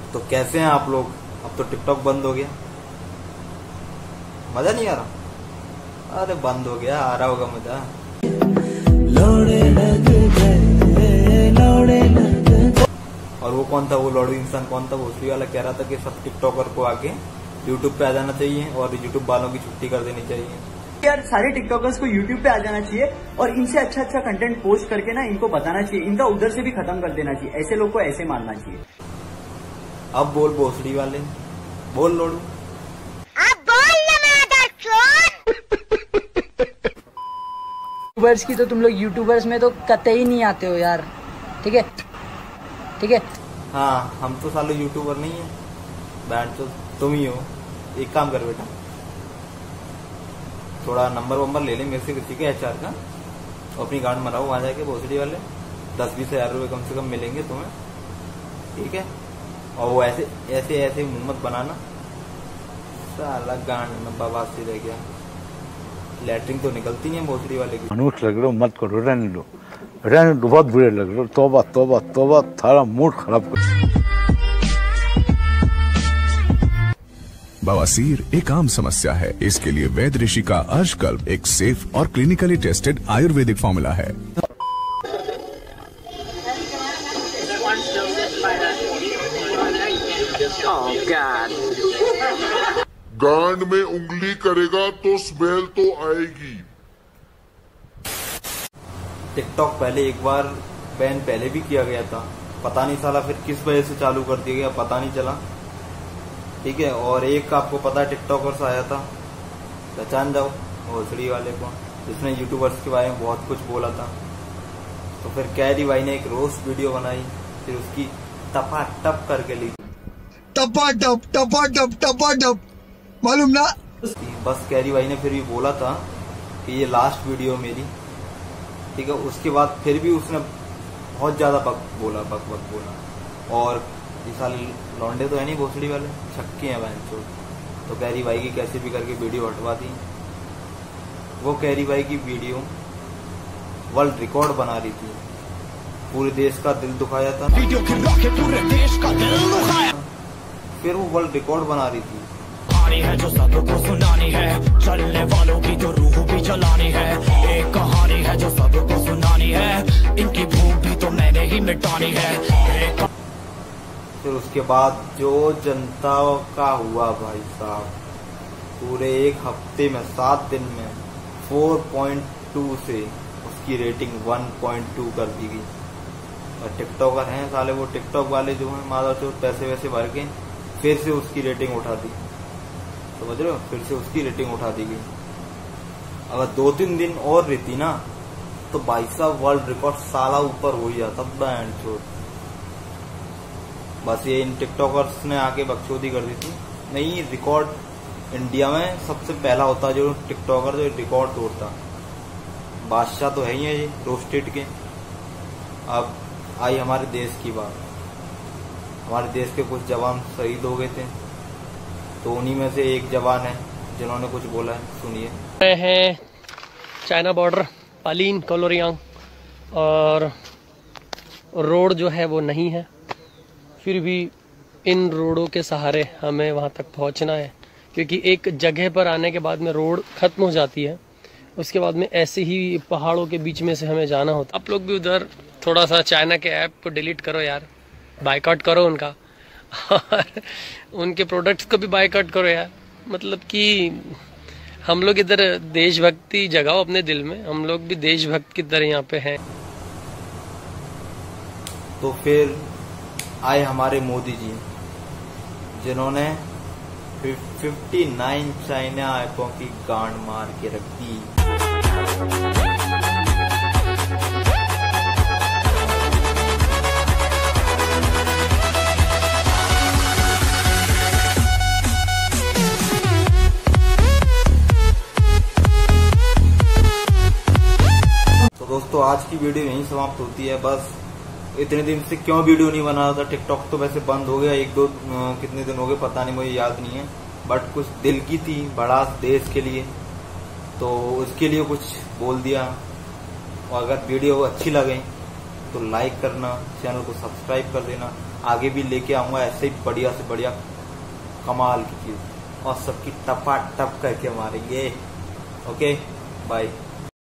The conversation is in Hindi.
तो कैसे हैं आप लोग? अब तो टिकटॉक बंद हो गया, मजा नहीं आ रहा? अरे बंद हो गया, आ रहा होगा मजा। और वो कौन था, वो लौड़ू इंसान कौन था? भोसड़ी वाला कह रहा था कि सब टिकटॉकर को आके यूट्यूब पे आ जाना चाहिए और यूट्यूब वालों की छुट्टी कर देनी चाहिए। यार सारे टिकटॉकर्स को यूट्यूब पे आ जाना चाहिए और इनसे अच्छा अच्छा कंटेंट पोस्ट करके ना इनको बताना चाहिए, इनका उधर से भी खत्म कर देना चाहिए, ऐसे लोग को ऐसे मारना चाहिए। अब बोल भोसड़ी वाले, बोल लोड़ू। यूट्यूबर्स की तो तुम लोग यूट्यूबर्स में तो कतई नहीं आते हो यार, ठीक है ठीक है। हाँ हम तो सालों यूट्यूबर नहीं है, बैंड तो तुम ही हो। एक काम कर बेटा, थोड़ा नंबर वंबर ले ले मेरे से किसी के एचआर का, और अपनी गांड मराओ वहां जाके भोसड़ी वाले। 10-20 हजार रुपये कम से कम मिलेंगे तुम्हें, ठीक है? और वो ऐसे ऐसे ऐसे मुंह मत बनाना, साला गांड में बवासीर रह गया। लैटरिन तो निकलती नहीं है भोसड़ी वाले की। मनुष्य लग रहे हो, मत करो, रहने दो बहुत बुरे लग रहे हो। तौबा तौबा तौबा, थारा मूड खराब कर। बवासीर एक आम समस्या है, इसके लिए वैद्य ऋषि का अर्शकल्प एक सेफ और क्लिनिकली टेस्टेड आयुर्वेदिक फॉर्मूला है। गांड में उंगली करेगा तो स्मेल तो आएगी। टिकटॉक पहले एक बार बैन पहले भी किया गया था, पता नहीं साला फिर किस वजह से चालू कर दिया गया, पता नहीं चला, ठीक है? और एक आपको पता है टिकटॉकर्स आया था, पहचान जाओ, भोसड़ी वाले को, जिसने यूट्यूबर्स के बारे में बहुत कुछ बोला था। तो फिर कैरी भाई ने एक रोस्ट वीडियो बनाई, फिर उसकी टपा टप करके ली, टपा टप मालूम ना। बस कैरी भाई ने फिर भी बोला था कि ये लास्ट वीडियो मेरी, ठीक है? उसके बाद फिर भी उसने बहुत ज्यादा बक बक बोला। और ये साले लौंडे तो है नहीं भोसड़ी वाले, छक्के हैं बहन। तो कैरी भाई की कैसे भी करके वीडियो हटवा दी। वो कैरी भाई की वीडियो वर्ल्ड रिकॉर्ड बना रही थी, पूरे देश का दिल दुखाया था, वीडियो पूरे देश का दिल दुखाया। फिर वो वर्ल्ड रिकॉर्ड बना रही थी। कहानी है जो सबको सुनानी है, चलने वालों की तो रूह भी जलानी है। एक कहानी है जो सबको सुनानी है, इनकी भूख भी तो मैंने ही मिटानी है। फिर उसके बाद जो जनता का हुआ भाई साहब, पूरे एक हफ्ते में 7 दिन में 4.2 से उसकी रेटिंग 1.2 कर दी गई। और टिकटॉकर हैं साले, वो टिकटॉक वाले जो हैं माधव पैसे वैसे भर के फिर से उसकी रेटिंग उठा दी, समझ रहे हो? फिर से उसकी रेटिंग उठा दी गई। अगर 2-3 दिन और रहती ना तो भाई साहब वर्ल्ड रिकॉर्ड साला ऊपर हो ही जाता बैंड छोड़। बस ये इन टिकटॉकर्स ने आके बकचोदी कर दी थी। नहीं, रिकॉर्ड इंडिया में सबसे पहला होता जो टिकटॉकर जो रिकॉर्ड तोड़ता, बादशाह तो है ही है ये रोस्टेड के। अब आई हमारे देश की बात, हमारे देश के कुछ जवान शहीद हो गए थे, तो उन्हीं में से एक जवान है जिन्होंने कुछ बोला है, सुनिए। हैं चाइना बॉर्डर पालीन कोलोरियांग, और रोड जो है वो नहीं है, फिर भी इन रोडों के सहारे हमें वहाँ तक पहुँचना है, क्योंकि एक जगह पर आने के बाद में रोड खत्म हो जाती है, उसके बाद में ऐसे ही पहाड़ों के बीच में से हमें जाना होता। आप लोग भी उधर थोड़ा सा चाइना के ऐप को डिलीट करो यार, बाइकआउट करो उनका, और उनके प्रोडक्ट्स को भी बाइकआउट करो यार। मतलब कि हम लोग इधर देशभक्ति जगाओ अपने दिल में, हम लोग भी देशभक्त की तरह यहाँ पे हैं। तो फिर आए हमारे मोदी जी, जिन्होंने 59 चाइना ऐपों की गांड मार के रख दी। तो दोस्तों आज की वीडियो यहीं समाप्त होती है। बस इतने दिन से क्यों वीडियो नहीं बना रहा था, टिकटॉक तो वैसे बंद हो गया, 1-2 कितने दिन हो गए पता नहीं, मुझे याद नहीं है, बट कुछ दिल की थी बड़ा देश के लिए, तो उसके लिए कुछ बोल दिया। और अगर वीडियो अच्छी लगे तो लाइक करना, चैनल को सब्सक्राइब कर देना। आगे भी लेके आऊंगा ऐसे ही बढ़िया से बढ़िया कमाल की चीज, और सबकी टपा टप करके मारेंगे। Okay bye.